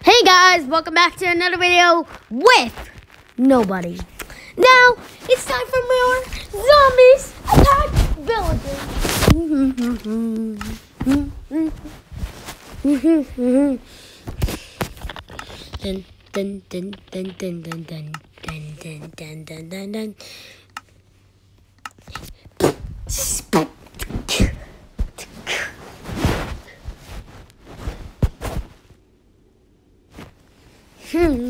Hey guys, welcome back to another video with nobody. Now, it's time for more zombies attack villages. Dun, dun, dun, dun, dun, dun, dun, dun, dun, dun, dun, dun. The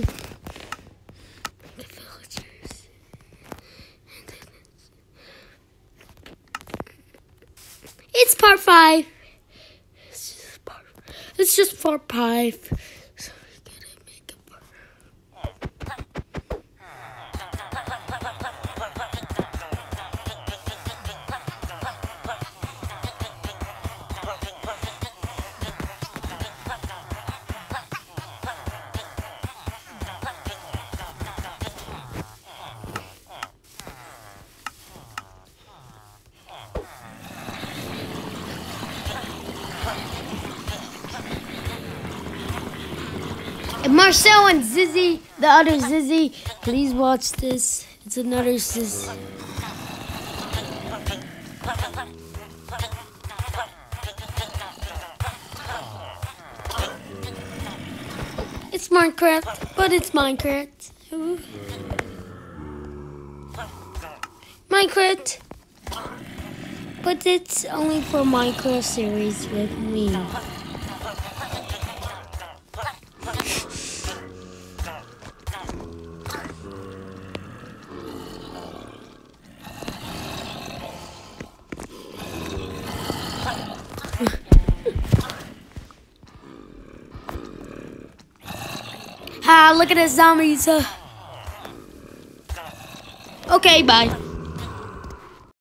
villagers. It's part 5. It's just part 5. So we gotta make a part. Marcel and Zizzy, the other Zizzy, please watch this. It's another Zizzy. It's Minecraft, but it's Minecraft. Minecraft, but it's only for Minecraft series with me. Look at the zombies. Okay, bye.